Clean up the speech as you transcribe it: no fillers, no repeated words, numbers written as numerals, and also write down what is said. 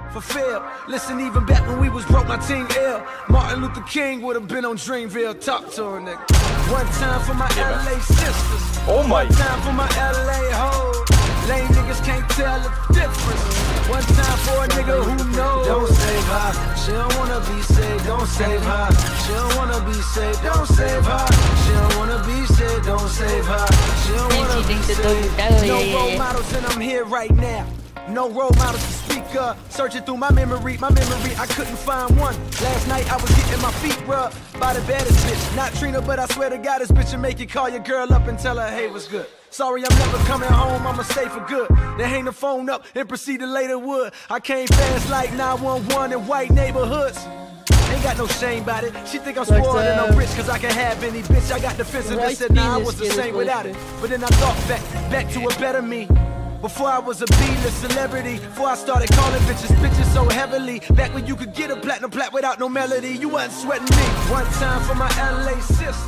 fulfilled. Listen, even back when we was broke, my team ill. Martin Luther King would have been on Dreamville. Talk to her, nigga. One time for my LA sisters. Oh my. One time for my LA hoes. Lame niggas can't tell the difference. One time for a nigga who knows. Don't save her. She don't wanna be saved. Don't save her. She don't wanna be saved. Don't save her. She don't wanna be saved. Don't save her. She don't wanna be saved. No role models and I'm here right now. No role models to speak up. Searching through my memory, I couldn't find one. Last night I was getting my feet rubbed by the baddest bitch. Not Trina, but I swear to God, this bitch will make you call your girl up and tell her, hey, what's good? Sorry, I'm never coming home, I'ma stay for good. Then hang the phone up and proceed to lay the wood. I came fast like 911 in white neighborhoods. Ain't got no shame about it. She think I'm spoiled and I'm rich cause I can have any bitch. I got defensive and said, nah, I was the same without it. But then I thought back to a better me. Before I was a B-list celebrity, before I started calling bitches so heavily. Back when you could get a platinum plat without no melody, you wasn't sweating me. One time for my LA sisters.